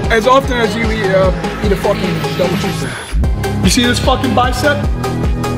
as often as you eat a fucking double cheeseburger. You see this fucking bicep?